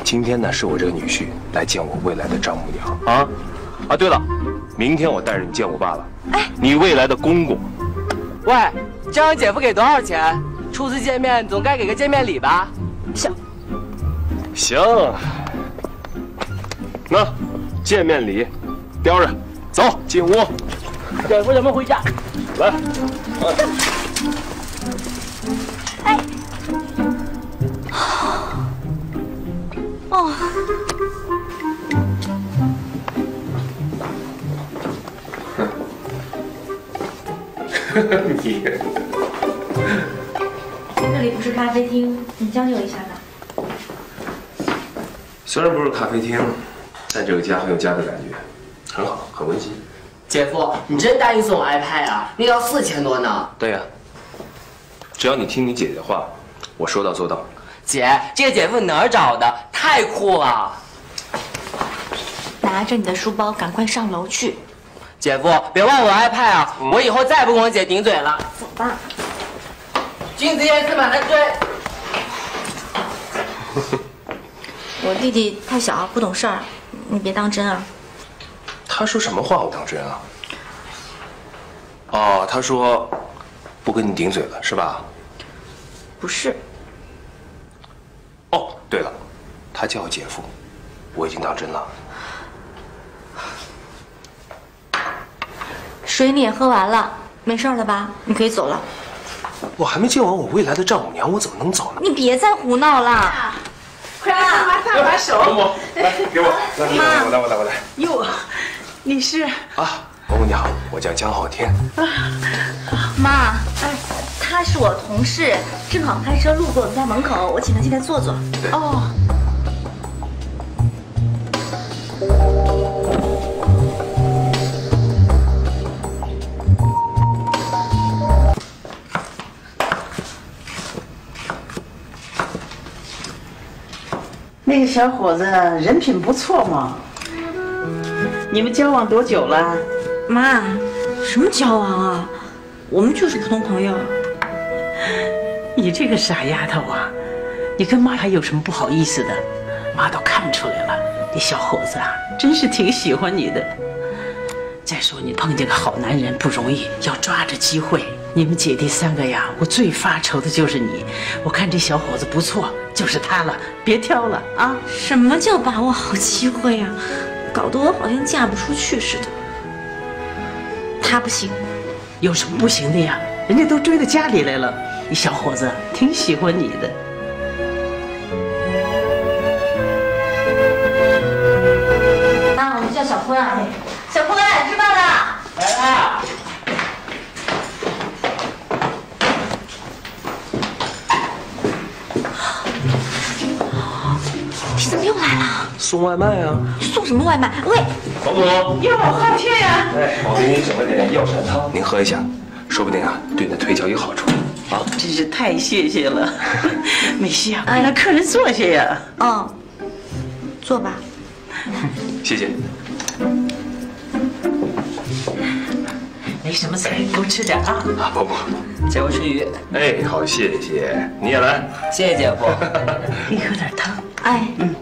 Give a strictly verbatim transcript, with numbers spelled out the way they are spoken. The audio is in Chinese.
今天呢是我这个女婿来见我未来的丈母娘啊啊！对了，明天我带着你见我爸了。哎，你未来的公公。 喂，这让姐夫给多少钱？初次见面总该给个见面礼吧？ 行，行，那见面礼叼着，走进屋。 姐夫，咱们回家。 来。 哎。哦。 你。 这里不是咖啡厅，你将就一下吧。 虽然不是咖啡厅，但这个家很有家的感觉，很好，很温馨。 姐夫，你真答应送我 iPad 啊？那要四千多呢。 对呀，只要你听你姐姐的话，我说到做到。 姐，这个姐夫你哪儿找的？太酷了！ 拿着你的书包，赶快上楼去。 姐夫，别忘我 iPad 啊！嗯、我以后再也不跟我姐顶嘴了。 走吧。 君子夜思满汉追。 我弟弟太小，不懂事儿，你别当真啊。 他说什么话我当真啊？哦，他说不跟你顶嘴了是吧？ 不是。 哦，对了，他叫我姐夫，我已经当真了。 水你也喝完了，没事了吧？你可以走了。 我还没见完我未来的丈母娘，我怎么能走呢？ 你别再胡闹了。 快让妈妈搭把手。 等我，来给我，来来我来我来我来。 哟，你是啊，公公你好，我叫江浩天。 妈，哎，他是我同事，正好开车路过我们家门口，我请他进来坐坐。 对。 哦。那个小伙子人品不错嘛。你们交往多久了？ 妈，什么交往啊？我们就是普通朋友。 你这个傻丫头啊，你跟妈还有什么不好意思的？妈都看出来了，你小伙子啊，真是挺喜欢你的。再说你碰见个好男人不容易，要抓着机会。你们姐弟三个呀，我最发愁的就是你。我看这小伙子不错，就是他了，别挑了啊！ 什么叫把握好机会呀？搞得我好像嫁不出去似的。他不行。 有什么不行的呀？人家都追到家里来了，你小伙子挺喜欢你的。 妈，我们叫小坤啊。小坤，吃饭了。 来啦。 你怎么又来了？ 送外卖啊？ 送什么外卖？喂， 保姆。 哟，浩天呀！ 哎，我给您准备点药膳汤，您喝一下，说不定啊对你的腿脚有好处。啊， 真是太谢谢了。美希啊，快让客人坐下呀。 嗯，坐吧。 谢谢。 没什么菜，多吃点啊。 啊，保姆。 姐夫吃鱼。 哎，好，谢谢。你也来。 谢谢姐夫。 你喝点汤。 哎， 嗯。